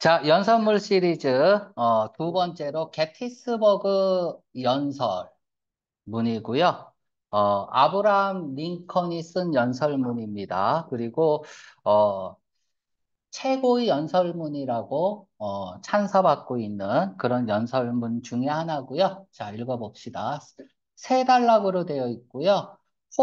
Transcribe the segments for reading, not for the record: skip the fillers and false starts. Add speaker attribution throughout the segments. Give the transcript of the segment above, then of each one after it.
Speaker 1: 자, 연설문 시리즈 두 번째로 게티스버그 연설문이고요. 아브라함 링컨이 쓴 연설문입니다. 그리고 어, 최고의 연설문이라고 찬사받고 있는 그런 연설문 중에 하나고요. 자, 읽어봅시다. 세 단락으로 되어 있고요.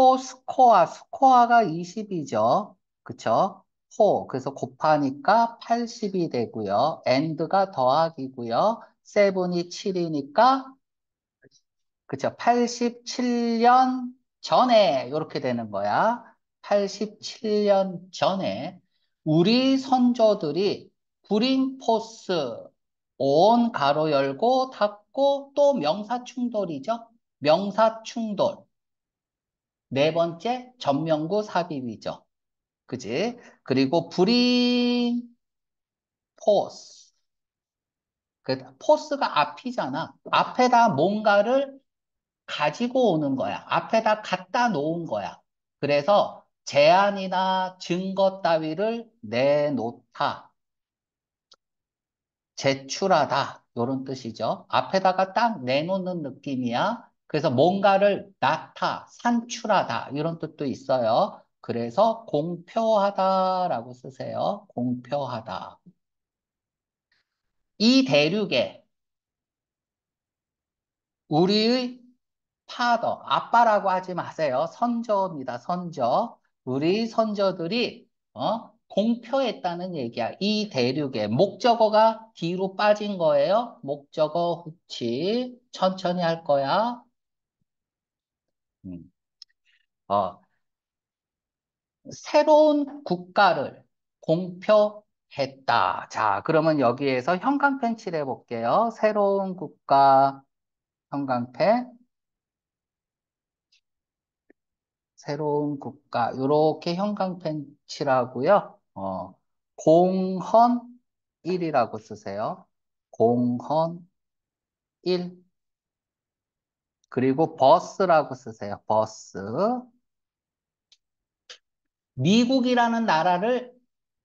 Speaker 1: 스코어가 20이죠. 그쵸? 그래서 곱하니까 80이 되고요. and가 더하기고요. 7이 7이니까 그쵸? 87년 전에 이렇게 되는 거야. 87년 전에 우리 선조들이 구린포스 온 가로 열고 닫고 또 명사충돌이죠. 명사충돌. 네 번째 전명구 삽입이죠. 그지? 그리고 브린포스. 포스가 앞이잖아. 앞에다 뭔가를 가지고 오는 거야. 앞에다 갖다 놓은 거야. 그래서 제안이나 증거 따위를 내놓다, 제출하다, 이런 뜻이죠. 앞에다가 딱 내놓는 느낌이야. 그래서 뭔가를 산출하다, 이런 뜻도 있어요. 그래서 공표하다라고 쓰세요. 공표하다. 이 대륙에 우리의 아빠라고 하지 마세요. 선조입니다. 선조. 우리 선조들이 공표했다는 얘기야. 이 대륙에 목적어가 뒤로 빠진 거예요. 목적어 후치 천천히 할 거야. 음. 어, 새로운 국가를 공표했다. 자, 그러면 여기에서 형광펜 칠해 볼게요. 새로운 국가 형광펜. 새로운 국가, 이렇게 형광펜 칠하고요. 공헌 1이라고 쓰세요. 공헌 1. 그리고 버스라고 쓰세요. 버스. 미국이라는 나라를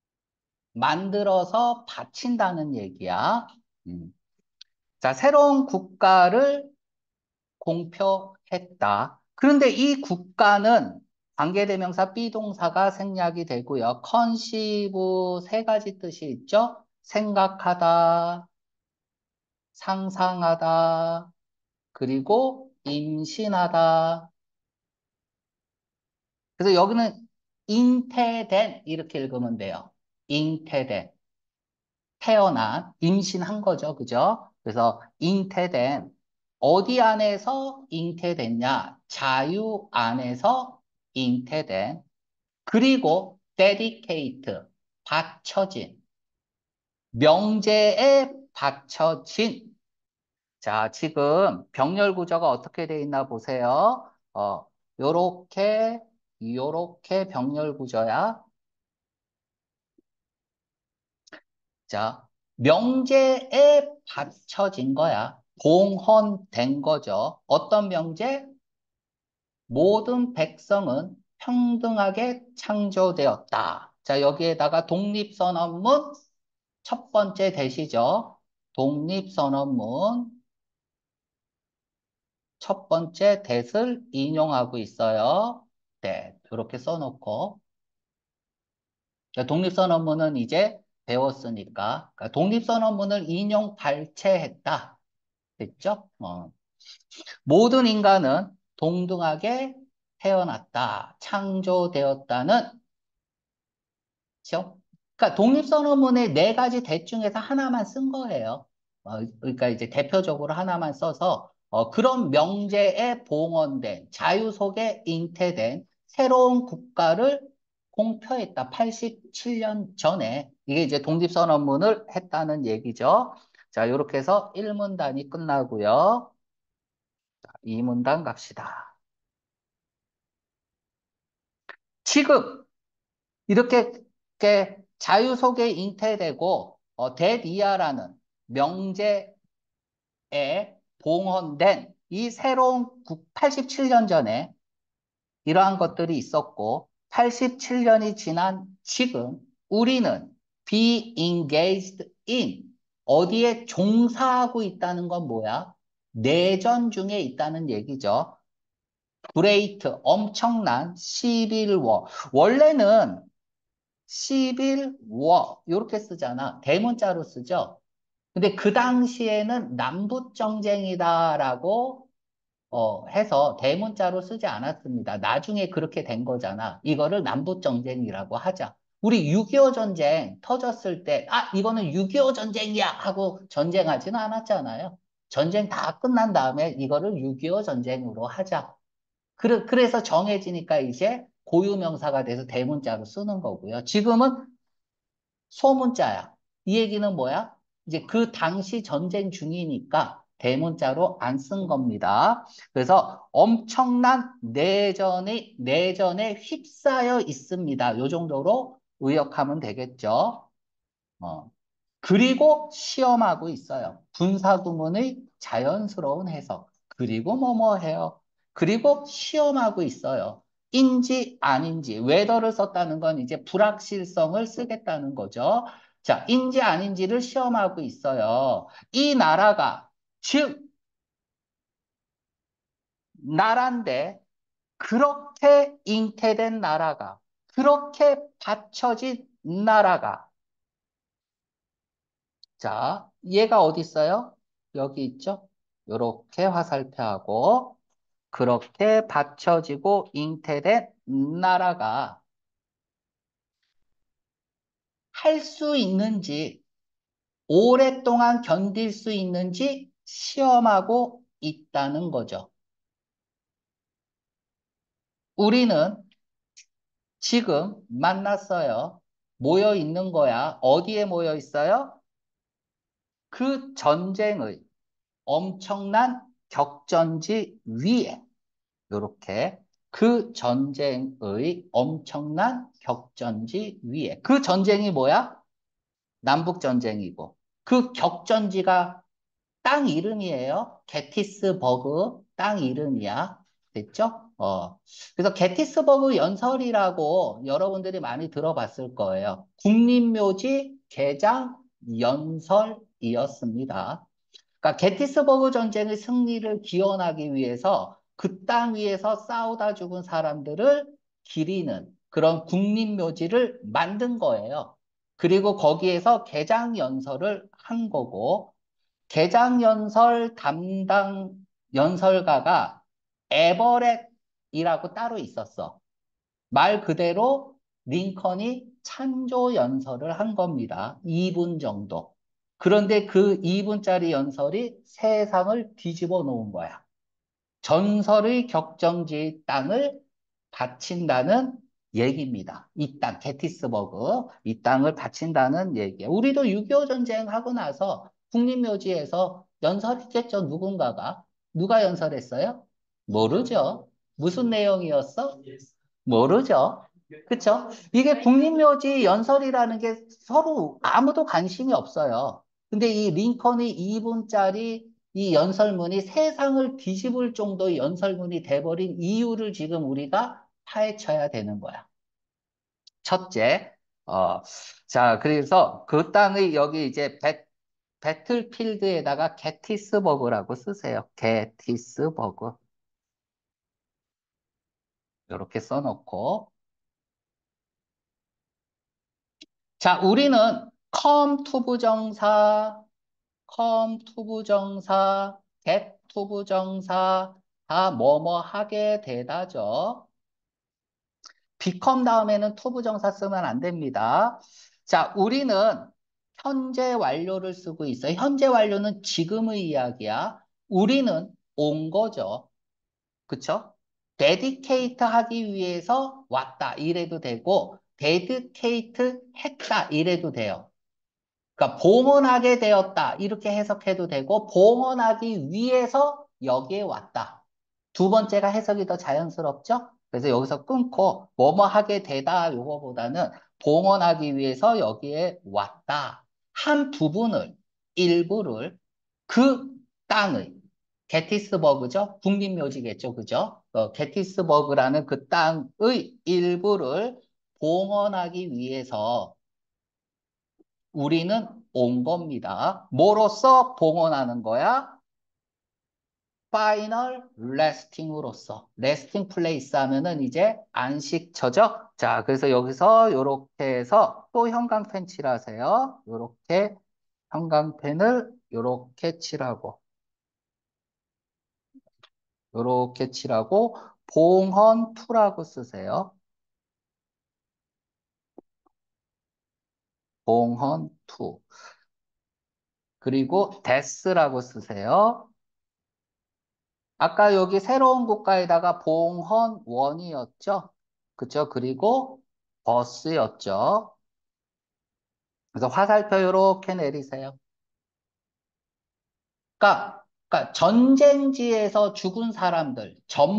Speaker 1: 만들어서 바친다는 얘기야. 음. 자, 새로운 국가를 공표했다. 그런데 이 국가는 관계대명사 비동사가 생략이 되고요. 컨시브 세 가지 뜻이 있죠. 생각하다, 상상하다, 그리고 임신하다. 그래서 여기는 잉태된 이렇게 읽으면 돼요. 잉태된, 태어난, 임신한 거죠. 그죠? 그래서 잉태된, 어디 안에서 잉태됐냐? 자유 안에서 잉태된, 그리고 dedicate, 바쳐진, 명제에 바쳐진. 자, 지금 병렬 구조가 어떻게 돼 있나 보세요. 요렇게, 요렇게 병렬 구조야. 자, 명제에 바쳐진 거야. 공헌된 거죠. 어떤 명제? 모든 백성은 평등하게 창조되었다. 자, 여기에다가 독립선언문 첫 번째 대시죠. 독립선언문 첫 번째 대를 인용하고 있어요. 네, 이렇게 써놓고. 자, 독립선언문은 이제 배웠으니까. 그러니까 독립선언문을 인용 발췌했다. 됐죠? 모든 인간은 동등하게 태어났다. 창조되었다는, 그죠? 그러니까 독립선언문의 네 가지 대 중에서 하나만 쓴 거예요. 그러니까 이제 대표적으로 하나만 써서 그런 명제에 봉헌된 자유 속에 잉태된 새로운 국가를 공표했다. 87년 전에 이게 이제 독립선언문을 했다는 얘기죠. 자, 이렇게 해서 1문단이 끝나고요. 2문단 갑시다. 지금 이렇게 자유 속에 잉태되고 대디아라는 명제에 봉헌된 이 새로운 87년 전에 이러한 것들이 있었고 87년이 지난 지금 우리는 be engaged in. 어디에 종사하고 있다는 건 뭐야? 내전 중에 있다는 얘기죠. great, 엄청난, civil war. 원래는 civil war, 이렇게 쓰잖아. 대문자로 쓰죠. 근데 그 당시에는 남북정쟁이다라고 해서 대문자로 쓰지 않았습니다. 나중에 그렇게 된 거잖아. 이거를 남북정쟁이라고 하자. 우리 6.25 전쟁 터졌을 때, 아, 이거는 6.25 전쟁이야! 하고 전쟁하지는 않았잖아요. 전쟁 다 끝난 다음에 이거를 6.25 전쟁으로 하자. 그래서 정해지니까 이제 고유명사가 돼서 대문자로 쓰는 거고요. 지금은 소문자야. 이 얘기는 뭐야? 이제 그 당시 전쟁 중이니까 대문자로 안 쓴 겁니다. 그래서 엄청난 내전에 휩싸여 있습니다. 요 정도로 의역하면 되겠죠. 어. 그리고 시험하고 있어요. 분사구문의 자연스러운 해석. 그리고 뭐뭐 해요. 그리고 시험하고 있어요. 인지 아닌지, whether를 썼다는 건 이제 불확실성을 쓰겠다는 거죠. 자, 인지 아닌지를 시험하고 있어요. 이 나라가, 즉, 나라인데, 그렇게 잉태된 나라가, 그렇게 받쳐진 나라가, 자, 얘가 어디 있어요? 여기 있죠? 이렇게 화살표하고 그렇게 받쳐지고 잉태된 나라가 할 수 있는지 오랫동안 견딜 수 있는지 시험하고 있다는 거죠. 우리는 지금 만났어요. 모여 있는 거야. 어디에 모여 있어요? 그 전쟁의 엄청난 격전지 위에. 요렇게 그 전쟁의 엄청난 격전지 위에. 그 전쟁이 뭐야? 남북전쟁이고. 그 격전지가 땅 이름이에요. 게티스버그 땅 이름이야. 됐죠? 그래서 게티스버그 연설이라고 여러분들이 많이 들어봤을 거예요. 국립묘지 개장 연설이었습니다. 그러니까 게티스버그 전쟁의 승리를 기원하기 위해서 그 땅 위에서 싸우다 죽은 사람들을 기리는 그런 국립묘지를 만든 거예요. 그리고 거기에서 개장연설을 한 거고, 개장연설 담당 연설가가 에버렛이라고 따로 있었어. 말 그대로 링컨이 찬조 연설을 한 겁니다. 2분 정도. 그런데 그 2분짜리 연설이 세상을 뒤집어 놓은 거야. 전설의 격정지의 땅을 바친다는 얘기입니다. 이 땅, 게티스버그, 이 땅을 바친다는 얘기예요. 우리도 6.25 전쟁하고 나서 국립묘지에서 연설했겠죠, 누군가가. 누가 연설했어요? 모르죠. 무슨 내용이었어? 모르죠. 그쵸? 이게 국립묘지 연설이라는 게 서로 아무도 관심이 없어요. 근데 이 링컨의 2분짜리 이 연설문이 세상을 뒤집을 정도의 연설문이 돼버린 이유를 지금 우리가 파헤쳐야 되는 거야. 첫째, 어, 자, 그래서 그 땅의 여기 이제 배틀필드에다가 게티스버그라고 쓰세요. 게티스버그. 이렇게 써놓고. 자, 우리는 come to 부정사, come to 부정사, get to 부정사, 다 뭐뭐 하게 되다죠. become 다음에는 to 부정사 쓰면 안 됩니다. 자, 우리는 현재 완료를 쓰고 있어요. 현재 완료는 지금의 이야기야. 우리는 온 거죠. 그쵸? dedicate 하기 위해서 왔다. 이래도 되고, dedicate 했다. 이래도 돼요. 그러니까 봉헌하게 되었다. 이렇게 해석해도 되고 봉헌하기 위해서 여기에 왔다. 두 번째가 해석이 더 자연스럽죠? 그래서 여기서 끊고 뭐뭐 하게 되다 요거보다는 봉헌하기 위해서 여기에 왔다. 한 부분을 일부를 그 땅의 게티스버그죠? 국립묘지겠죠? 그죠? 게티스버그라는 그 땅의 일부를 봉헌하기 위해서 우리는 온 겁니다. 뭐로써 봉헌하는 거야? 파이널 레스팅으로서. 레스팅 플레이스 하면은 이제 안식처죠. 자, 그래서 여기서 요렇게 해서 또 형광펜 칠하세요. 요렇게 형광펜을 요렇게 칠하고 요렇게 칠하고 봉헌 투라고 쓰세요. 봉헌 투. 그리고 데스라고 쓰세요. 아까 여기 새로운 국가에다가 봉헌 원이었죠. 그쵸? 그리고 버스였죠. 그래서 화살표 이렇게 내리세요. 그러니까 전쟁지에서 죽은 사람들,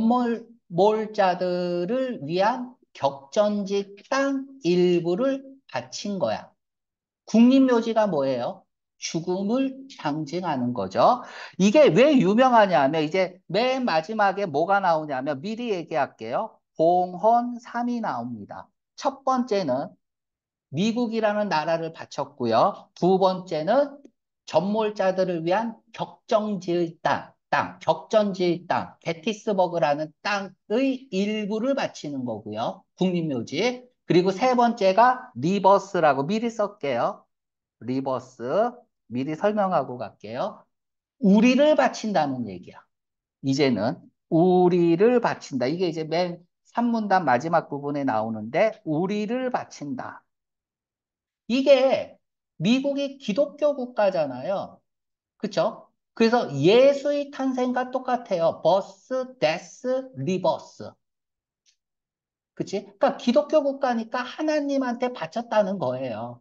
Speaker 1: 전몰자들을 위한 격전지 땅 일부를 바친 거야. 국립묘지가 뭐예요? 죽음을 상징하는 거죠. 이게 왜 유명하냐면 이제 맨 마지막에 뭐가 나오냐면 미리 얘기할게요. 봉헌 3이 나옵니다. 첫 번째는 미국이라는 나라를 바쳤고요. 두 번째는 전몰자들을 위한 격정지의 격전지의 땅, 게티스버그라는 땅의 일부를 바치는 거고요. 국립묘지. 그리고 세 번째가 리버스라고 미리 쓸게요. 리버스. 미리 설명하고 갈게요. 우리를 바친다는 얘기야. 이제는 우리를 바친다. 이게 이제 맨 3문단 마지막 부분에 나오는데 우리를 바친다. 이게 미국이 기독교 국가잖아요. 그쵸? 그래서 예수의 탄생과 똑같아요. 버스, 데스, 리버스. 그치? 그러니까 기독교 국가니까 하나님한테 바쳤다는 거예요.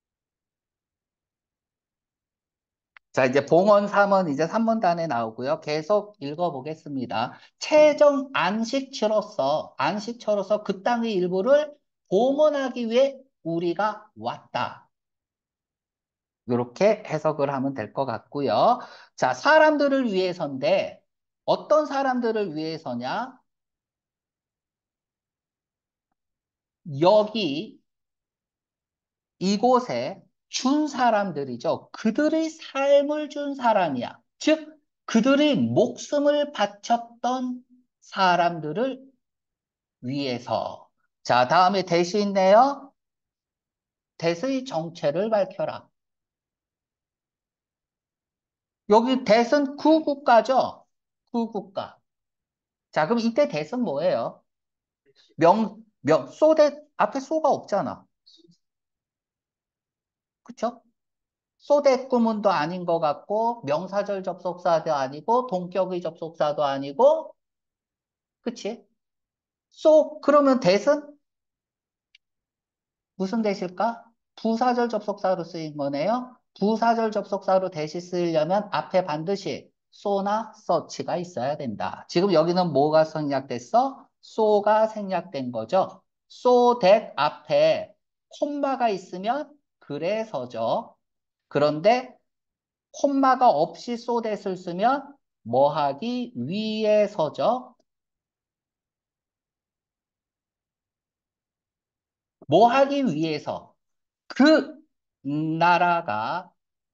Speaker 1: 자, 이제 봉헌 3은 이제 3문단에 나오고요. 계속 읽어보겠습니다. 최종 안식처로서 그 땅의 일부를 봉헌하기 위해 우리가 왔다. 이렇게 해석을 하면 될 것 같고요. 자, 사람들을 위해서인데 어떤 사람들을 위해서냐? 여기 이곳에 준 사람들이죠. 그들의 삶을 준 사람이야. 즉, 그들의 목숨을 바쳤던 사람들을 위해서. 자, 다음에 대시 있네요. 대의 정체를 밝혀라. 여기 대은 구국가죠? 구국가. 자, 그럼 이때 대은 뭐예요? 소대, 앞에 소가 없잖아. 그쵸? 소대 구문도 아닌 것 같고, 명사절 접속사도 아니고, 동격의 접속사도 아니고, 그치? 그러면 대은 무슨 대실까? 부사절 접속사로 쓰인 거네요. 부사절 접속사로 대시 쓰려면 앞에 반드시 소나 서치가 있어야 된다. 지금 여기는 뭐가 생략됐어? 소가 생략된 거죠. so that 앞에 콤마가 있으면 그래서죠. 그런데 콤마가 없이 so that을 쓰면 뭐 하기 위해서죠. 뭐 하기 위해서 그 나라가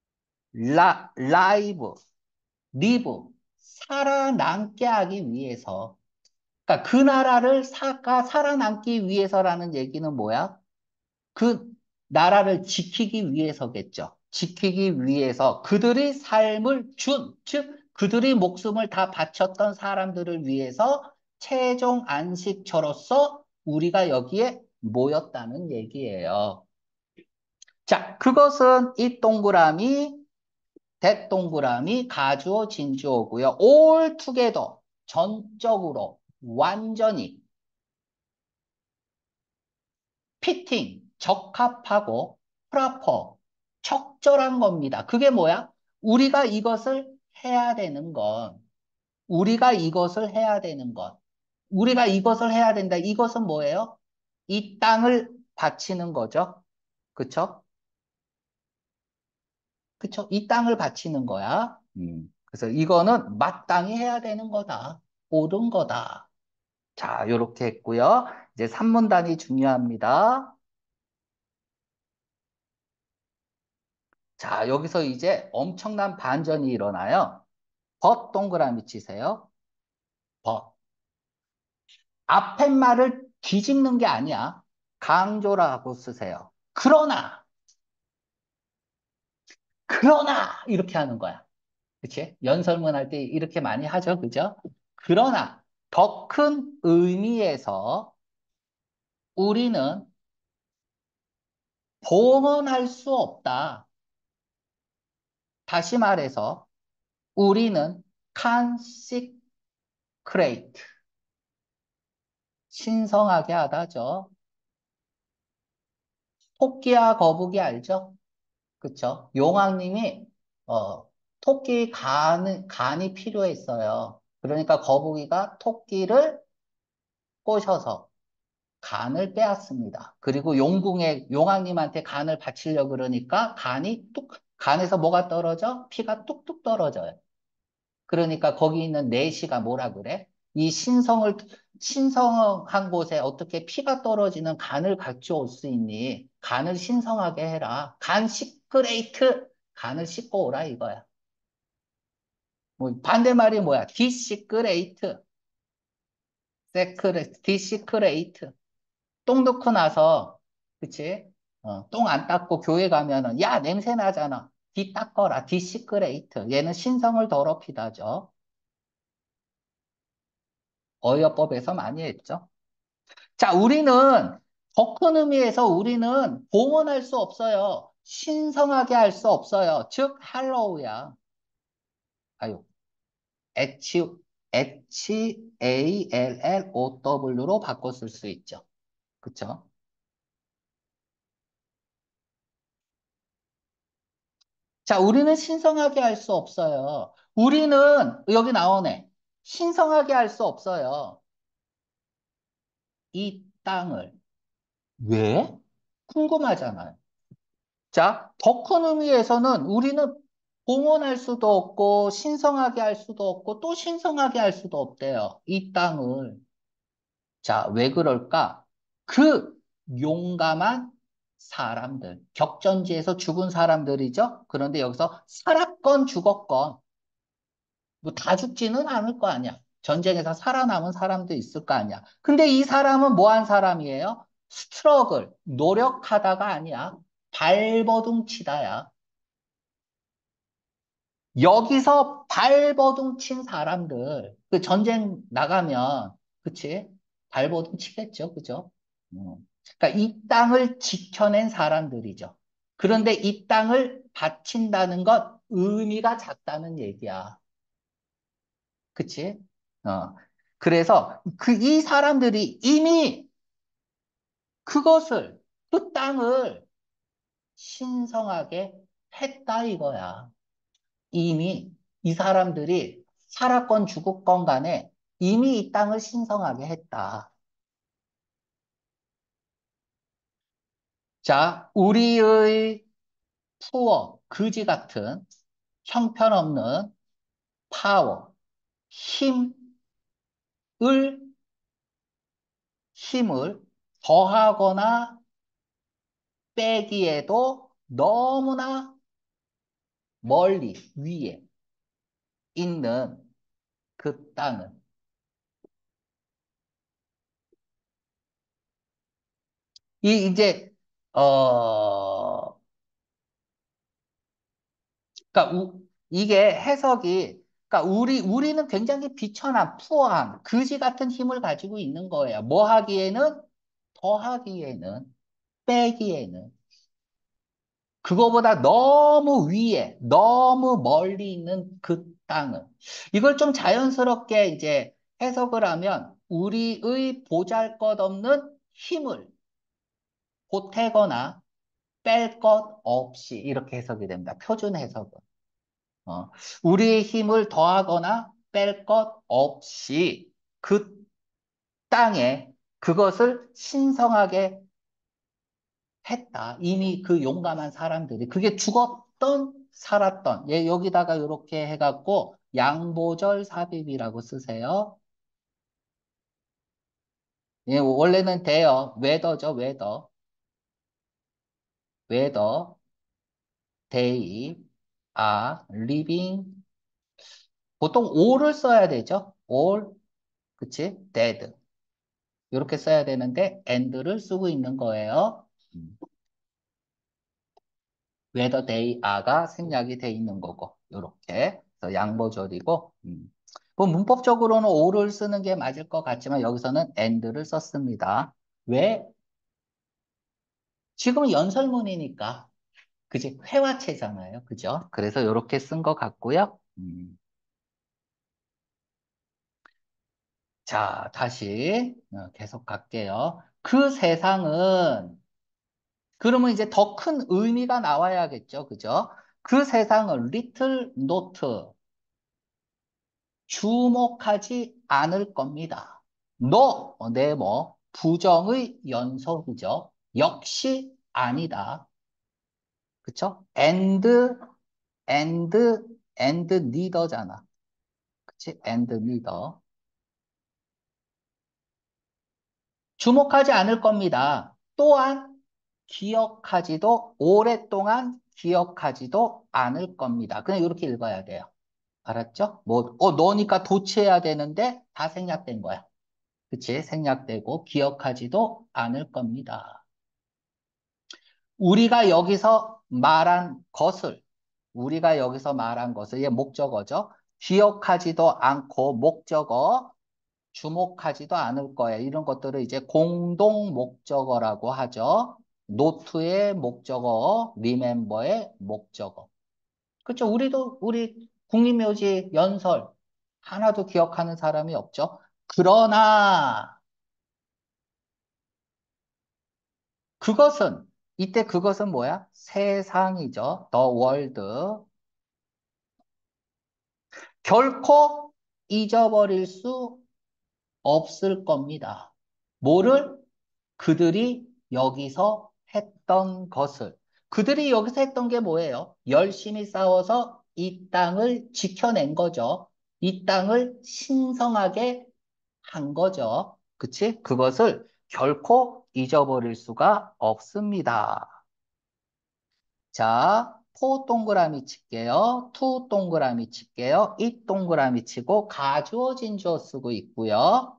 Speaker 1: 라이브, 리브, 살아남게 하기 위해서. 그러니까 그 나라를 살아남기 위해서라는 얘기는 뭐야? 그 나라를 지키기 위해서겠죠. 지키기 위해서 그들의 삶을 즉 그들의 목숨을 다 바쳤던 사람들을 위해서 최종 안식처로서 우리가 여기에 모였다는 얘기예요. 자, 그것은 이 동그라미 대동그라미 가주어 진주어고요. all together 전적으로 완전히 피팅 적합하고 proper 적절한 겁니다. 그게 뭐야? 우리가 이것을 해야 되는 건 우리가 이것을 해야 되는 것 우리가 이것을 해야 된다. 이것은 뭐예요? 이 땅을 바치는 거죠. 그쵸? 그쵸? 이 땅을 바치는 거야. 그래서 이거는 마땅히 해야 되는 거다. 옳은 거다. 자, 요렇게 했고요. 이제 산문단이 중요합니다. 자, 여기서 이제 엄청난 반전이 일어나요. 벗 동그라미 치세요. 벗. 앞에 말을 뒤집는 게 아니야. 강조라고 쓰세요. 그러나 이렇게 하는 거야. 그치? 연설문 할 때 이렇게 많이 하죠. 그죠? 그러나 더 큰 의미에서 우리는 봉헌할 수 없다. 다시 말해서 우리는 consecrate, 신성하게 하다죠. 토끼와 거북이 알죠? 그쵸? 용왕님이 토끼 간이 필요했어요. 그러니까 거북이가 토끼를 꼬셔서 간을 빼앗습니다. 그리고 용왕님한테 간을 바치려고 그러니까 간에서 뭐가 떨어져? 피가 뚝뚝 떨어져요. 그러니까 거기 있는 내시가 뭐라 그래? 신성한 곳에 어떻게 피가 떨어지는 간을 가져올 수 있니? 간을 신성하게 해라. 간 시크레이트! 간을 씻고 오라 이거야. 뭐 반대말이 뭐야? 디시크레이트. 디시크레이트. 똥 넣고 나서, 그치? 똥 안 닦고 교회 가면은, 야, 냄새 나잖아. 뒤 닦어라. 디시크레이트. 얘는 신성을 더럽히다죠. 어여법에서 많이 했죠. 자, 더 큰 의미에서 우리는 봉헌할 수 없어요. 신성하게 할 수 없어요. 즉, 할로우야. 아유, HALLOW로 바꿔 쓸 수 있죠. 그쵸? 자, 우리는 신성하게 할 수 없어요. 여기 나오네. 신성하게 할 수 없어요. 이 땅을. 왜? 궁금하잖아요. 자, 더 큰 의미에서는 우리는 봉헌할 수도 없고, 신성하게 할 수도 없고, 또 신성하게 할 수도 없대요. 이 땅을. 자, 왜 그럴까? 그 용감한 사람들, 격전지에서 죽은 사람들이죠? 그런데 여기서 살았건 죽었건, 뭐 다 죽지는 않을 거 아니야. 전쟁에서 살아남은 사람도 있을 거 아니야. 근데 이 사람은 뭐 한 사람이에요? 노력하다가 아니야. 발버둥 치다야. 여기서 발버둥 친 사람들, 그 전쟁 나가면, 그치? 발버둥 치겠죠, 그죠? 그러니까 이 땅을 지켜낸 사람들이죠. 그런데 이 땅을 바친다는 것 의미가 작다는 얘기야. 그치? 어. 그래서 이 사람들이 이미 그것을, 그 땅을 신성하게 했다 이거야. 이미 이 사람들이 살았건 죽었건 간에 이미 이 땅을 신성하게 했다. 자, 우리의 거지 같은 형편없는 파워, 힘을, 힘을 더하거나 빼기에도 너무나 멀리 위에 있는 그 땅은 이제 어 그러니까 이게 해석이 그러니까 우리는 굉장히 비천한 푸어한 그지 같은 힘을 가지고 있는 거예요. 뭐 하기에는 더하기에는 빼기에는 그거보다 너무 위에 너무 멀리 있는 그 땅은 이걸 좀 자연스럽게 이제 해석을 하면 우리의 보잘것없는 힘을 보태거나 뺄 것 없이 이렇게 해석이 됩니다. 표준 해석은. 우리의 힘을 더하거나 뺄 것 없이 그 땅에 그것을 신성하게 했다. 이미 그 용감한 사람들이. 그게 죽었던, 살았던. 예, 여기다가 이렇게 해갖고 양보절 삽입이라고 쓰세요. 예, 원래는 돼요. 웨더죠, 웨더. 웨더. they are living. 보통 all을 써야 되죠. all, 그치? dead. 이렇게 써야 되는데 and를 쓰고 있는 거예요. whether they are가 생략이 돼 있는 거고 이렇게 그래서 양보절이고 뭐 문법적으로는 all을 쓰는 게 맞을 것 같지만 여기서는 and를 썼습니다. 왜? 지금은 연설문이니까 그지? 회화체잖아요. 그죠? 그래서 이렇게 쓴 것 같고요. 자, 다시 계속 갈게요. 그 세상은 그러면 이제 더 큰 의미가 나와야겠죠. 그죠? 그 세상은 little note 주목하지 않을 겁니다. 너, 네모, 부정의 연속이죠. 역시 아니다. 그쵸? and, and neither잖아. 그치? and neither. 주목하지 않을 겁니다. 또한 기억하지도, 오랫동안 기억하지도 않을 겁니다. 그냥 이렇게 읽어야 돼요. 알았죠? 뭐, 너니까 도치해야 되는데 다 생략된 거야. 그치? 생략되고 기억하지도 않을 겁니다. 우리가 여기서 말한 것을, 우리가 여기서 말한 것을, 얘 목적어죠? 기억하지도 않고 목적어, 주목하지도 않을 거예요. 이런 것들을 이제 공동 목적어라고 하죠. 노트의 목적어, 리멤버의 목적어. 그렇죠? 우리 국립묘지 연설 하나도 기억하는 사람이 없죠. 그러나 그것은 이때 그것은 뭐야? 세상이죠. The world. 결코 잊어버릴 수 없을 겁니다. 뭐를? 그들이 여기서 했던 것을. 그들이 여기서 했던 게 뭐예요? 열심히 싸워서 이 땅을 지켜낸 거죠. 이 땅을 신성하게 한 거죠. 그치? 그것을 결코 잊어버릴 수가 없습니다. 자, 4 동그라미 칠게요. 2 동그라미 칠게요. 2 동그라미 치고 가주어 진주어 쓰고 있고요.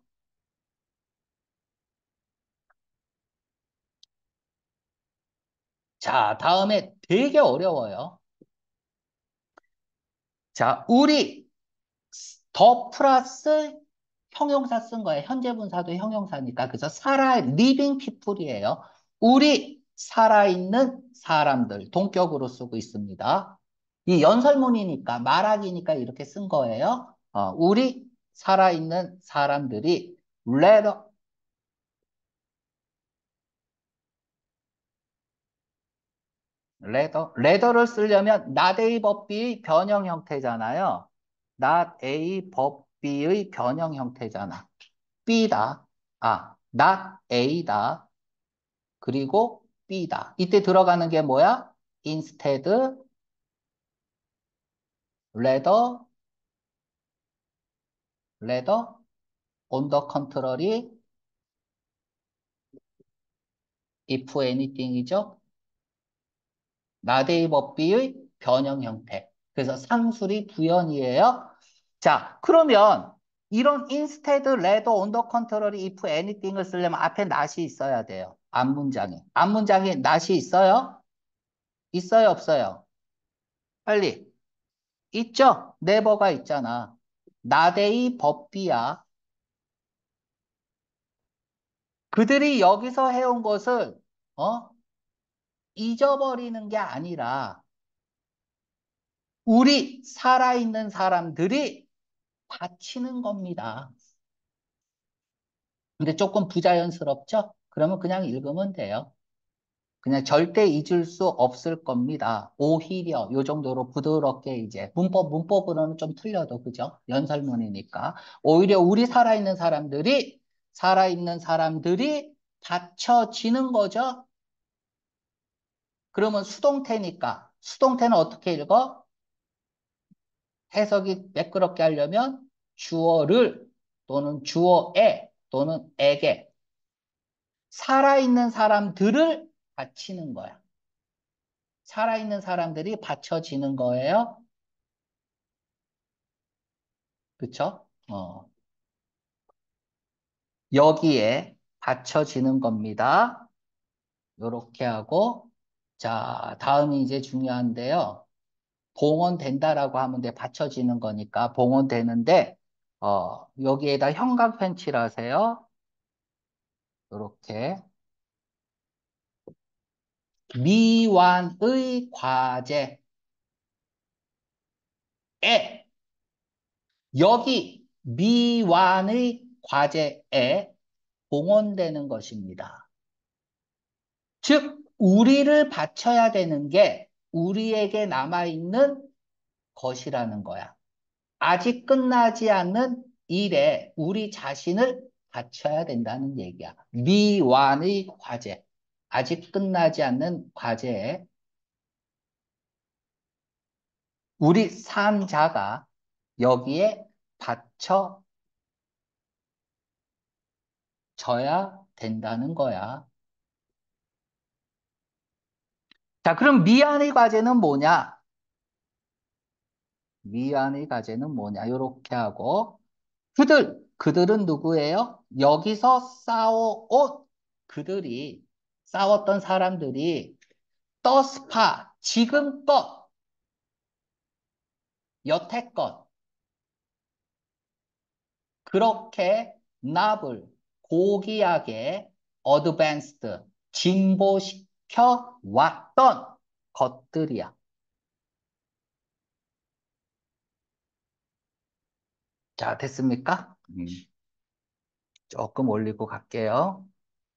Speaker 1: 자, 다음에 되게 어려워요. 자, 우리 더 플러스 형용사 쓴 거예요. 현재 분사도 형용사니까. 그래서 living people이에요. 우리 살아있는 사람들 동격으로 쓰고 있습니다. 이 연설문이니까 말하기니까 이렇게 쓴 거예요. 우리 살아있는 사람들이 레더를 쓰려면 not a 법비의 변형 형태잖아요. not a 법비의 변형 형태잖아. B다. not A다. 그리고 B다. 이때 들어가는 게 뭐야? instead, rather, rather, on the contrary, if anything이죠. 나대의 법비의 변형 형태. 그래서 상술이 부연이에요. 자, 그러면 이런 instead, rather, on the contrary, if anything을 쓰려면 앞에 not이 있어야 돼요. 앞문장에. 앞문장에 not이 있어요? 있어요, 없어요? 빨리. 있죠? never가 있잖아. 나대의 법비야. 그들이 여기서 해온 것을 어? 잊어버리는 게 아니라 우리 살아있는 사람들이 다치는 겁니다. 근데 조금 부자연스럽죠? 그러면 그냥 읽으면 돼요. 그냥 절대 잊을 수 없을 겁니다. 오히려 요 정도로 부드럽게 이제 문법으로는 좀 틀려도 그죠? 연설문이니까. 오히려 우리 살아있는 사람들이 다쳐지는 거죠? 그러면 수동태니까 수동태는 어떻게 읽어? 해석이 매끄럽게 하려면 주어를 또는 주어에 또는 에게 살아있는 사람들을 바치는 거야. 살아있는 사람들이 받쳐지는 거예요. 그쵸? 여기에 받쳐지는 겁니다. 요렇게 하고, 자, 다음이 이제 중요한데요. 봉헌된다라고 하면 돼. 받쳐지는 거니까 봉헌되는데, 여기에다 형광펜 칠하세요. 요렇게. 미완의 과제에, 여기 미완의 과제에 봉헌되는 것입니다. 즉, 우리를 바쳐야 되는 게 우리에게 남아있는 것이라는 거야. 아직 끝나지 않는 일에 우리 자신을 바쳐야 된다는 얘기야. 미완의 과제. 아직 끝나지 않는 과제에 우리 산자가 여기에 바쳐져야 된다는 거야. 자, 그럼 미완의 과제는 뭐냐? 미완의 과제는 뭐냐? 이렇게 하고 그들은 누구예요? 여기서 싸워온 그들이 싸웠던 사람들이 더스파 지금껏 여태껏 그렇게 납을 고귀하게 어드밴스드 진보시켜 왔던 것들이야. 자, 됐습니까? 조금 올리고 갈게요.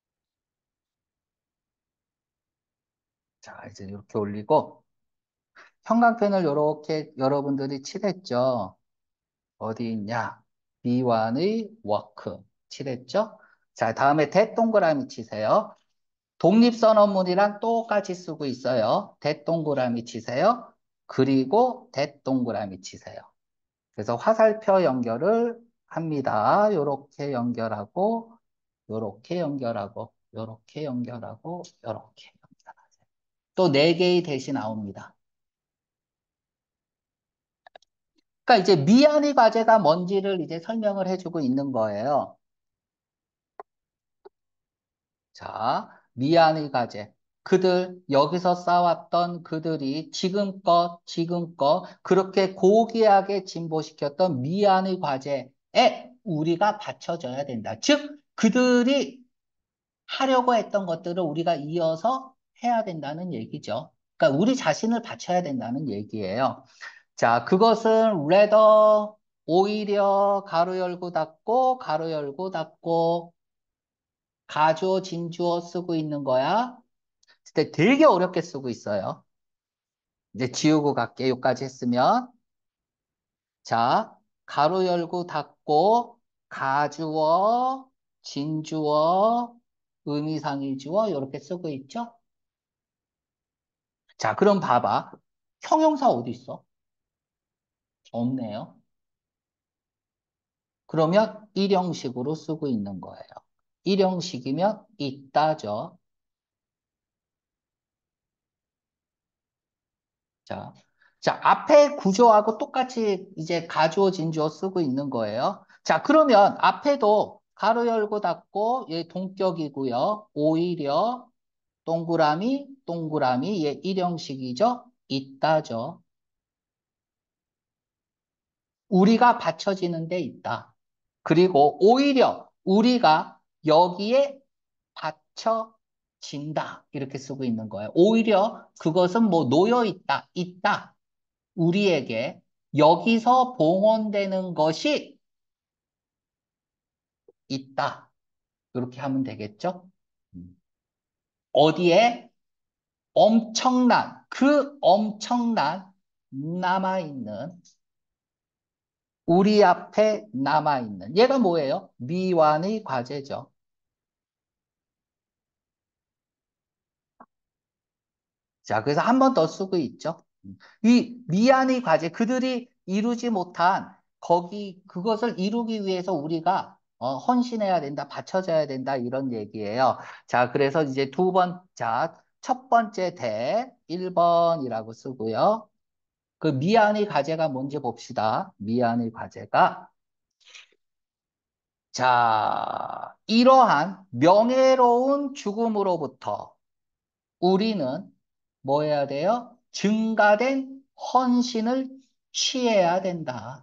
Speaker 1: 자, 이제 이렇게 올리고 형광펜을 이렇게 여러분들이 칠했죠. 어디 있냐? B1의 워크 칠했죠? 자, 다음에 대동그라미 치세요. 독립선언문이랑 똑같이 쓰고 있어요. 대동그라미 치세요. 그리고 대동그라미 치세요. 그래서 화살표 연결을 합니다. 요렇게 연결하고, 요렇게 연결하고, 요렇게 연결하고, 요렇게 연결하세요. 또 4개의 대시 나옵니다. 그러니까 이제 미안의 과제가 뭔지를 이제 설명을 해주고 있는 거예요. 자, 미안의 과제. 여기서 싸웠던 그들이 지금껏 그렇게 고귀하게 진보시켰던 미안의 과제에 우리가 받쳐줘야 된다. 즉, 그들이 하려고 했던 것들을 우리가 이어서 해야 된다는 얘기죠. 그러니까 우리 자신을 바쳐야 된다는 얘기예요. 자, 그것은 rather, 오히려, 가로 열고 닫고, 가로 열고 닫고, 가주어, 진주어 쓰고 있는 거야. 근데 되게 어렵게 쓰고 있어요. 이제 지우고 갈게. 여기까지 했으면. 자, 가로 열고 닫고, 가주어, 진주어, 의미상의주어, 이렇게 쓰고 있죠? 자, 그럼 봐봐. 형용사 어디 있어? 없네요. 그러면 일형식으로 쓰고 있는 거예요. 일형식이면 있다죠. 자, 자, 앞에 구조하고 똑같이 이제 가주어, 진주어 쓰고 있는 거예요. 자, 그러면 앞에도 가로 열고 닫고 얘 동격이고요. 오히려 동그라미, 동그라미 얘 일형식이죠. 있다죠. 우리가 받쳐지는 데 있다. 그리고 오히려 우리가 여기에 받쳐진다. 이렇게 쓰고 있는 거예요. 오히려 그것은 뭐 놓여 있다, 있다. 우리에게 여기서 봉헌되는 것이 있다. 이렇게 하면 되겠죠? 음. 어디에 그 엄청난 남아있는, 우리 앞에 남아있는, 얘가 뭐예요? 미완의 과제죠. 자, 그래서 한 번 더 쓰고 있죠. 이 미완의 과제, 그들이 이루지 못한 그것을 이루기 위해서 우리가 헌신해야 된다, 바쳐져야 된다, 이런 얘기예요. 자, 그래서 이제 자, 첫 번째 대 1번이라고 쓰고요. 그 미안의 과제가 뭔지 봅시다. 미안의 과제가 자, 이러한 명예로운 죽음으로부터 우리는 뭐 해야 돼요? 증가된 헌신을 취해야 된다.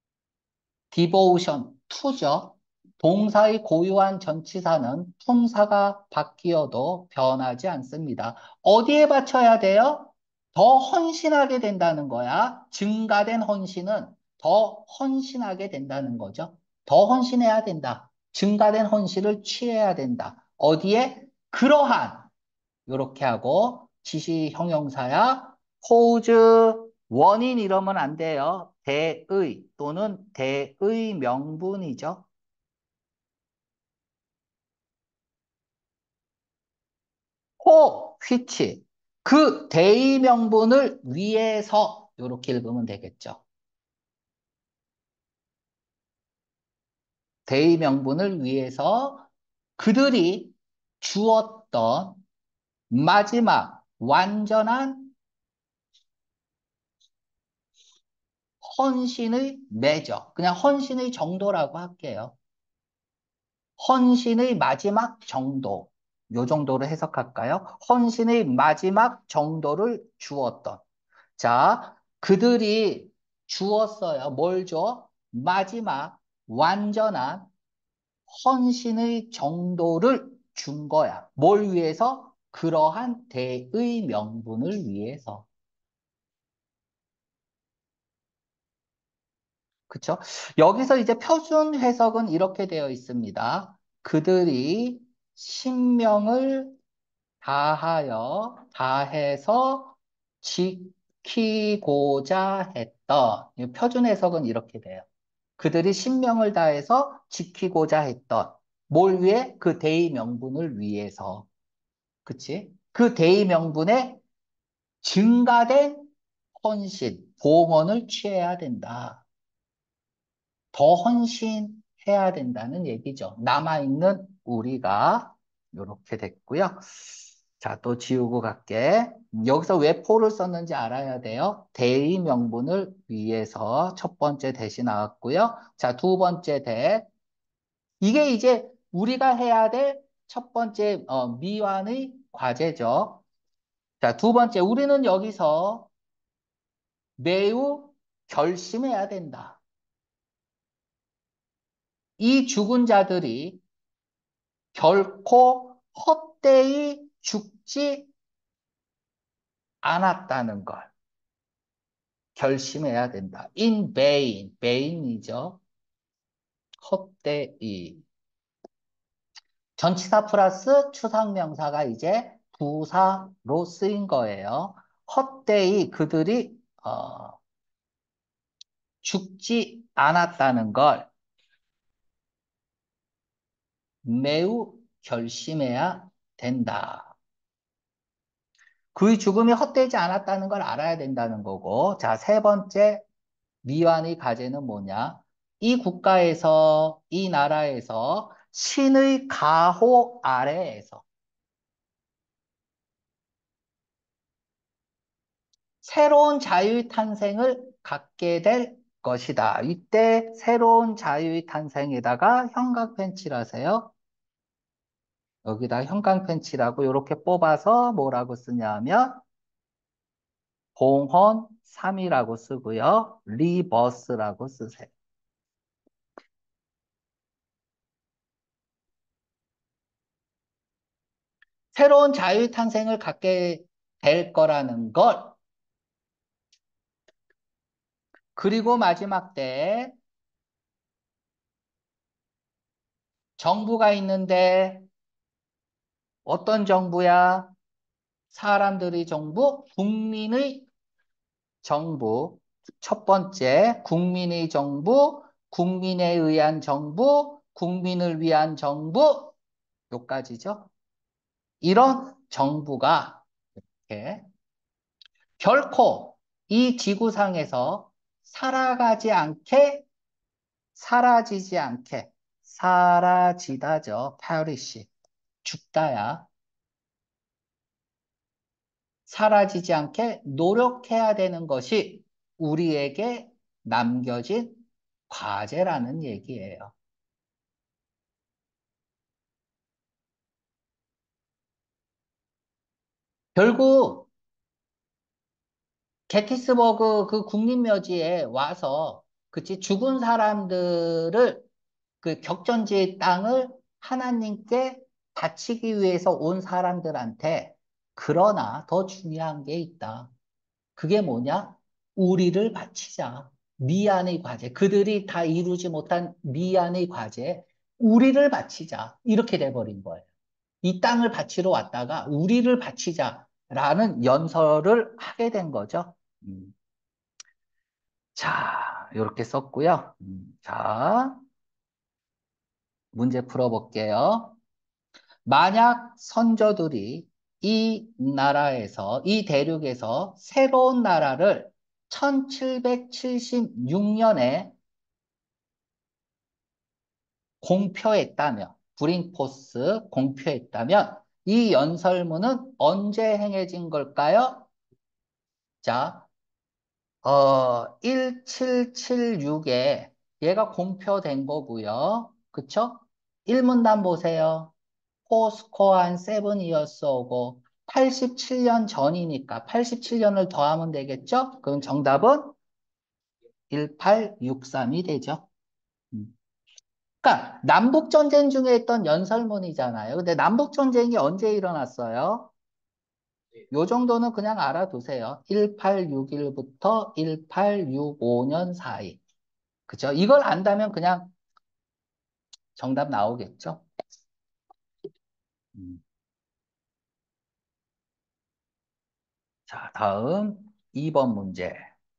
Speaker 1: 디보우션, 투죠. 동사의 고유한 전치사는 품사가 바뀌어도 변하지 않습니다. 어디에 바쳐야 돼요? 더 헌신하게 된다는 거야. 증가된 헌신은 더 헌신하게 된다는 거죠. 더 헌신해야 된다. 증가된 헌신을 취해야 된다. 어디에? 그러한 이렇게 하고 지시 형용사야. cause 원인 이러면 안 돼요. 대의 또는 대의 명분이죠. which 그 대의 명분을 위해서 이렇게 읽으면 되겠죠. 대의 명분을 위해서 그들이 주었던 마지막 완전한 헌신의 매저 그냥 헌신의 정도라고 할게요. 헌신의 마지막 정도. 요 정도로 해석할까요? 헌신의 마지막 정도를 주었던. 자, 그들이 주었어요. 뭘 줘? 마지막 완전한 헌신의 정도를 준 거야. 뭘 위해서? 그러한 대의 명분을 위해서. 그쵸? 여기서 이제 표준 해석은 이렇게 되어 있습니다. 그들이 신명을 다해서 지키고자 했던, 이 표준 해석은 이렇게 돼요. 그들이 신명을 다해서 지키고자 했던, 뭘 위해? 그 대의 명분을 위해서. 그치? 그 대의 명분에 증가된 헌신, 봉헌을 취해야 된다. 더 헌신해야 된다는 얘기죠. 남아있는 우리가 이렇게 됐고요. 자, 또 지우고 갈게. 여기서 왜 포를 썼는지 알아야 돼요. 대의 명분을 위해서 첫 번째 대시 나왔고요. 자, 두 번째 대. 이게 이제 우리가 해야 될 첫 번째 미완의 과제죠. 자, 두 번째 우리는 여기서 매우 결심해야 된다. 이 죽은 자들이 결코 헛되이 죽지 않았다는 걸 결심해야 된다. in vain, vain이죠. 헛되이. 전치사 플러스 추상명사가 이제 부사로 쓰인 거예요. 헛되이 그들이 죽지 않았다는 걸 매우 결심해야 된다. 그의 죽음이 헛되지 않았다는 걸 알아야 된다는 거고. 자, 세 번째 미완의 가제는 뭐냐? 이 국가에서, 이 나라에서 신의 가호 아래에서 새로운 자유의 탄생을 갖게 될 것이다. 이때 새로운 자유의 탄생에다가 형광펜칠하세요. 여기다 형광펜칠하고 이렇게 뽑아서 뭐라고 쓰냐면 봉헌 3이라고 쓰고요. 리버스라고 쓰세요. 새로운 자유의 탄생을 갖게 될 거라는 걸 그리고 마지막 때 정부가 있는데 어떤 정부야? 사람들의 정부, 국민의 정부. 첫 번째, 국민의 정부, 국민에 의한 정부, 국민을 위한 정부, 요까지죠. 이런 정부가 이렇게 결코 이 지구상에서 살아가지 않게, 사라지지 않게, 사라지다죠. perish. 죽다야. 사라지지 않게 노력해야 되는 것이 우리에게 남겨진 과제라는 얘기예요. 결국 게티스버그 그 국립묘지에 와서 그치 죽은 사람들을 그 격전지의 땅을 하나님께 바치기 위해서 온 사람들한테 그러나 더 중요한 게 있다. 그게 뭐냐? 우리를 바치자. 미안의 과제. 그들이 다 이루지 못한 미안의 과제. 우리를 바치자. 이렇게 돼버린 거예요. 이 땅을 바치러 왔다가 우리를 바치자라는 연설을 하게 된 거죠. 음. 자, 이렇게 썼고요. 자, 문제 풀어볼게요. 만약 선조들이 이 나라에서, 이 대륙에서 새로운 나라를 1776년에 공표했다면, 브링포스 공표했다면, 이 연설문은 언제 행해진 걸까요? 자, 1776에 얘가 공표된 거고요. 그쵸? 1문단 보세요. 포스코한 세븐 이어스 오고 87년 전이니까 87년을 더하면 되겠죠? 그럼 정답은 1863이 되죠. 음. 그러니까 남북전쟁 중에 했던 연설문이잖아요. 근데 남북전쟁이 언제 일어났어요? 요 정도는 그냥 알아두세요. 1861부터 1865년 사이. 그죠? 이걸 안다면 그냥 정답 나오겠죠? 음. 자, 다음 2번 문제.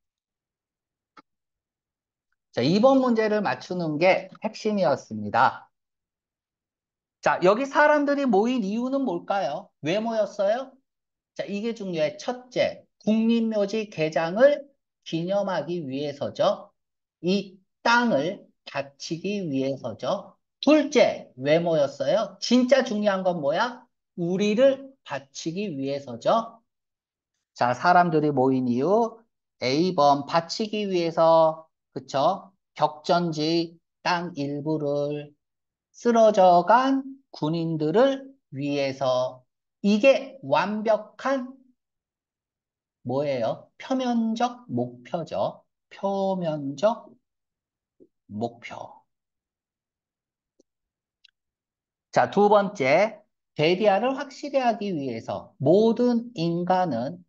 Speaker 1: 자, 2번 문제를 맞추는 게 핵심이었습니다. 자, 여기 사람들이 모인 이유는 뭘까요? 왜 모였어요? 자, 이게 중요해. 첫째, 국립묘지 개장을 기념하기 위해서죠. 이 땅을 바치기 위해서죠. 둘째, 왜 모였어요? 진짜 중요한 건 뭐야? 우리를 바치기 위해서죠. 자, 사람들이 모인 이유 A번 바치기 위해서 그쵸? 격전지 땅 일부를 쓰러져간 군인들을 위해서 이게 완벽한 뭐예요? 표면적 목표죠. 표면적 목표. 자, 두 번째, 대리아를 확실히 하기 위해서 모든 인간은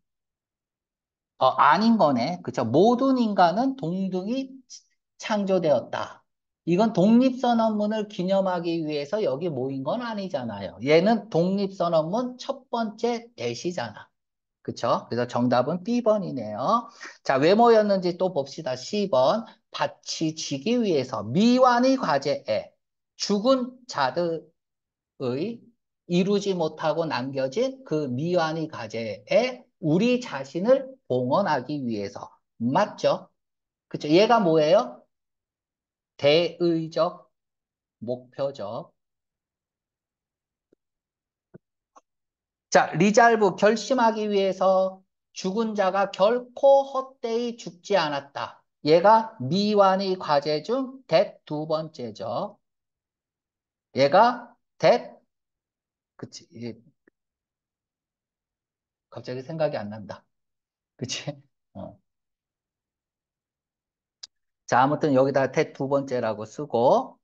Speaker 1: 아닌 거네. 그쵸? 모든 인간은 동등히 창조되었다. 이건 독립선언문을 기념하기 위해서 여기 모인 건 아니잖아요. 얘는 독립선언문 첫 번째 대시잖아. 그쵸? 그래서 정답은 B번이네요. 자, 왜 모였는지 또 봅시다. C번. 바치지기 위해서 미완의 과제에 죽은 자들의 이루지 못하고 남겨진 그 미완의 과제에 우리 자신을 봉헌하기 위해서. 맞죠? 그쵸? 얘가 뭐예요? 대의적 목표죠. 자, 리잘브 결심하기 위해서 죽은 자가 결코 헛되이 죽지 않았다. 얘가 미완의 과제 중 대 두 번째죠. 얘가 대, 그치. 갑자기 생각이 안 난다. 그치? 어. 자, 아무튼 여기다 대 두 번째라고 쓰고,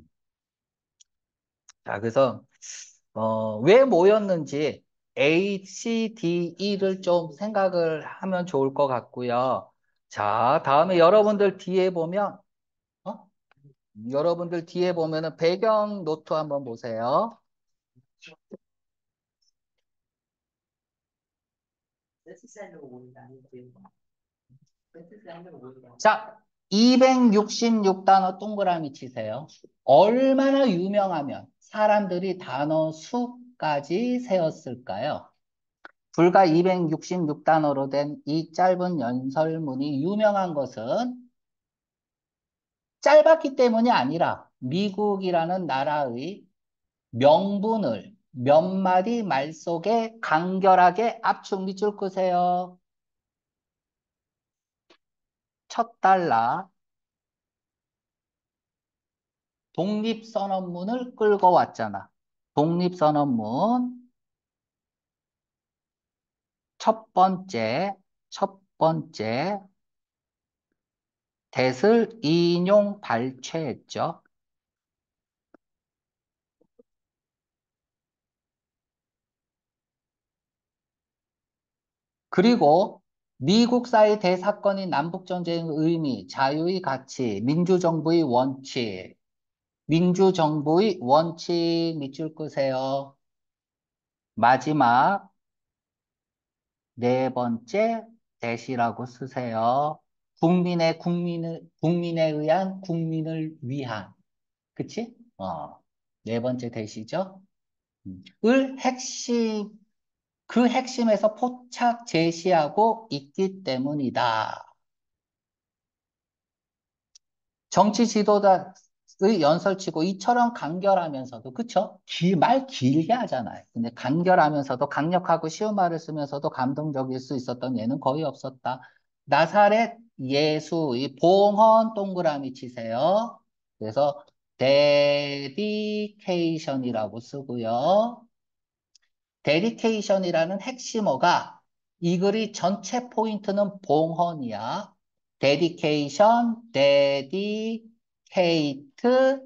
Speaker 1: 자, 그래서, 왜 모였는지 A, C, D, E를 좀 생각을 하면 좋을 것 같고요. 자, 다음에 여러분들 뒤에 보면, 어? 여러분들 뒤에 보면은 배경 노트 한번 보세요. 자, 266단어 동그라미 치세요. 얼마나 유명하면 사람들이 단어 수까지 세웠을까요? 불과 266단어로 된 이 짧은 연설문이 유명한 것은 짧았기 때문이 아니라 미국이라는 나라의 명분을 몇 마디 말 속에 간결하게 압축 밑줄 끄세요. 첫 달라 독립선언문을 끌고 왔잖아. 독립선언문 첫 번째 대을 인용 발췌했죠. 그리고 미국사의 대사건인 남북전쟁의 의미, 자유의 가치, 민주정부의 원칙 밑줄 끄세요. 마지막 네 번째 대시라고 쓰세요. 국민에 의한 국민을 위한. 그치? 네 번째 대시죠? 을 핵심, 그 핵심에서 포착 제시하고 있기 때문이다. 정치 지도자의 연설치고 이처럼 간결하면서도, 그쵸? 말 길게 하잖아요. 근데 간결하면서도 강력하고 쉬운 말을 쓰면서도 감동적일 수 있었던 예는 거의 없었다. 나사렛 예수의 봉헌 동그라미 치세요. 그래서 데디케이션이라고 쓰고요. 데디케이션이라는 핵심어가 이 글이 전체 포인트는 봉헌이야. 데디케이션, 데디케이트,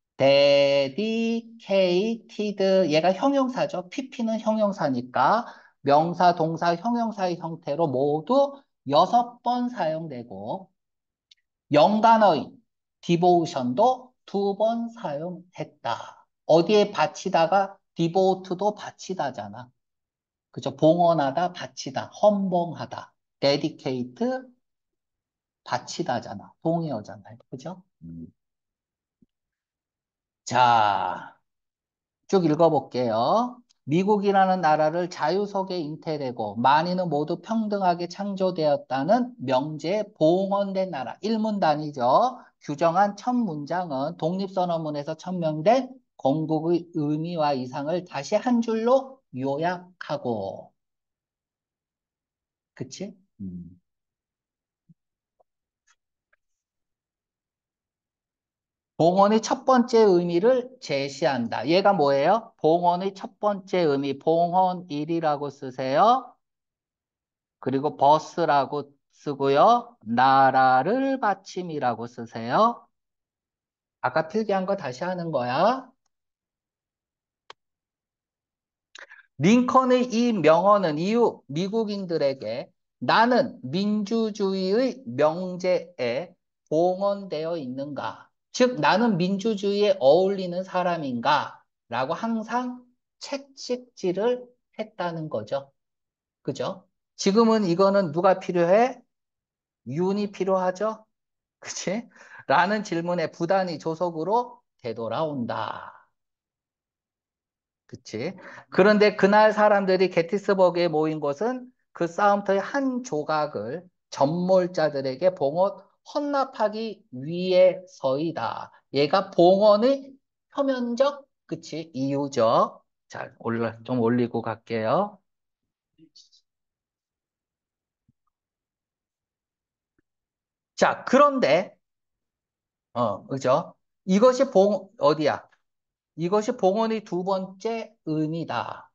Speaker 1: 데디케이티드. 얘가 형용사죠. PP는 형용사니까 명사, 동사, 형용사의 형태로 모두 6번 사용되고 영단어의 디보우션도 2번 사용했다. 어디에 바치다가 디보트도 바치다잖아. 그죠? 봉헌하다, 바치다, 헌봉하다. 데디케이트, 바치다잖아. 동의어잖아요. 그죠? 자, 쭉 읽어볼게요. 미국이라는 나라를 자유 속에 잉태되고 만인은 모두 평등하게 창조되었다는 명제에 봉헌된 나라. 일문단위죠. 규정한 첫 문장은 독립선언문에서 천명된 건국의 의미와 이상을 다시 한 줄로 요약하고. 그치? 봉헌의 첫 번째 의미를 제시한다. 얘가 뭐예요? 봉헌의 첫 번째 의미, 봉헌일이라고 쓰세요. 그리고 버스라고 쓰고요. 나라를 바침이라고 쓰세요. 아까 필기한 거 다시 하는 거야. 링컨의 이 명언은 이후 미국인들에게 나는 민주주의의 명제에 봉헌되어 있는가? 즉, 나는 민주주의에 어울리는 사람인가? 라고 항상 채찍질을 했다는 거죠. 그죠? 지금은 이거는 누가 필요해? 윤이 필요하죠? 그치? 라는 질문에 부단히 조속으로 되돌아온다. 그치? 그런데 그날 사람들이 게티스버그에 모인 곳은 그 싸움터의 한 조각을 전몰자들에게 봉헌 헌납하기 위해서이다. 얘가 봉헌의 표면적, 그치? 이유죠. 자, 좀 올리고 갈게요. 자, 그런데, 그죠? 어디야? 이것이 봉헌의 두 번째 의미다.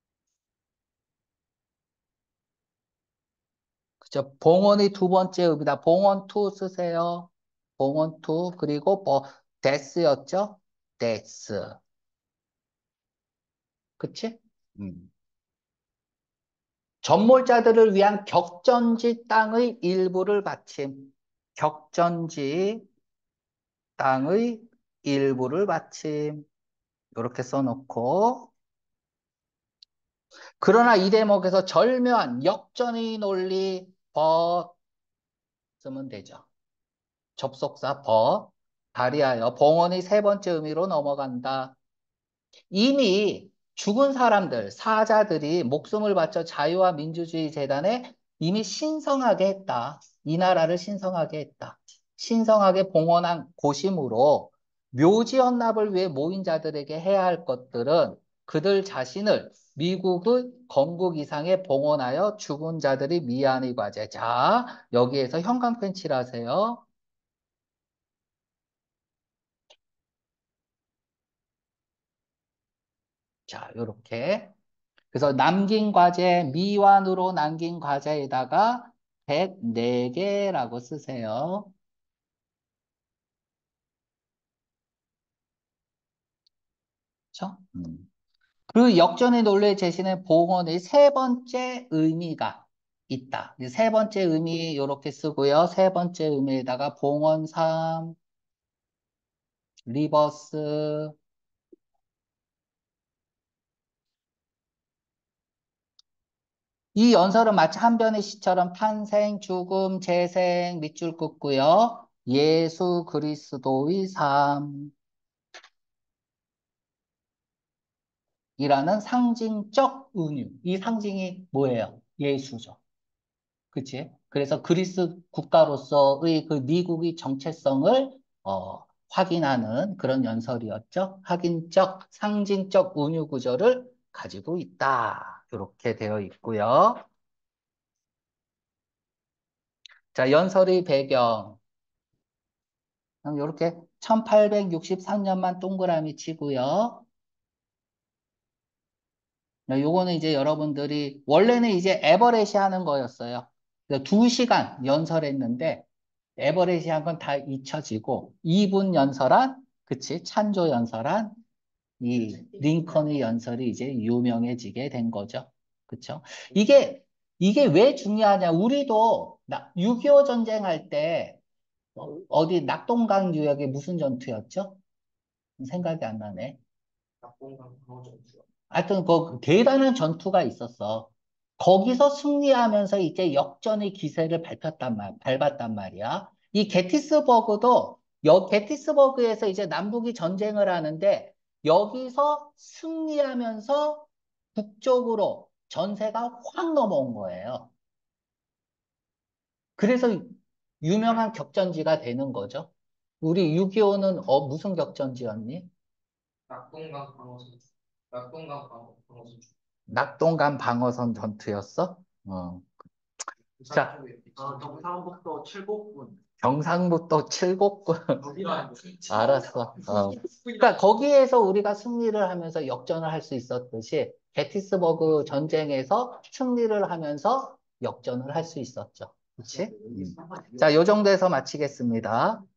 Speaker 1: 그죠? 봉헌의 두 번째 의미다. 봉헌 투 쓰세요. 봉헌 투 그리고 뭐 데스였죠? 데스. 그치? 음. 전몰자들을 위한 격전지 땅의 일부를 바침. 격전지 땅의 일부를 바침. 이렇게 써놓고. 그러나 이 대목에서 절묘한 역전의 논리 버 쓰면 되죠. 접속사 발휘하여 봉헌의 세 번째 의미로 넘어간다. 이미 죽은 사람들, 사자들이 목숨을 바쳐 자유와 민주주의 재단에 이미 신성하게 했다. 이 나라를 신성하게 했다. 신성하게 봉헌한 곳이므로 묘지 헌납을 위해 모인 자들에게 해야 할 것들은 그들 자신을 미국의 건국 이상에 봉헌하여 죽은 자들이 미안의 과제. 자, 여기에서 형광펜 칠하세요. 자, 요렇게. 그래서 남긴 과제, 미완으로 남긴 과제에다가 104개라고 쓰세요. 그쵸? 그 역전의 논리의 제시는 봉헌의 세 번째 의미가 있다. 이제 세 번째 의미 이렇게 쓰고요. 세 번째 의미에다가 봉헌 3, 리버스. 이 연설은 마치 한 편의 시처럼 탄생, 죽음, 재생 밑줄 긋고요. 예수 그리스도의 삶이라는 상징적 은유. 이 상징이 뭐예요? 예수죠. 그치? 그래서 그리스 국가로서의 그 미국의 정체성을 확인하는 그런 연설이었죠. 확인적, 상징적 은유 구조를 가지고 있다. 이렇게 되어 있고요. 자, 연설의 배경. 그럼 이렇게 1863년만 동그라미 치고요. 요거는 이제 여러분들이 원래는 이제 에버렛이 하는 거였어요. 그래서 2시간 연설했는데 에버렛이 한 건 다 잊혀지고 2분 연설한 그치 찬조 연설한 이 링컨의 연설이 이제 유명해지게 된 거죠. 그쵸? 이게 왜 중요하냐? 우리도 6.25 전쟁할 때 어디 낙동강 유역에 무슨 전투였죠? 생각이 안 나네. 하여튼 그 대단한 전투가 있었어. 거기서 승리하면서 이제 역전의 기세를 밟았단 말이야. 이 게티스버그도 게티스버그에서 이제 남북이 전쟁을 하는데 여기서 승리하면서 북쪽으로 전세가 확 넘어온 거예요. 그래서 유명한 격전지가 되는 거죠. 우리 6.25는 무슨 격전지였니? 낙동강 방어선. 낙동강 방어선 전투였어? 자, 경상북도 칠곡군. 경상북도 칠곡군. 알았어. 그러니까 거기에서 우리가 승리를 하면서 역전을 할 수 있었듯이 게티스버그 전쟁에서 승리를 하면서 역전을 할 수 있었죠. 그렇지? 자, 요 정도에서 마치겠습니다.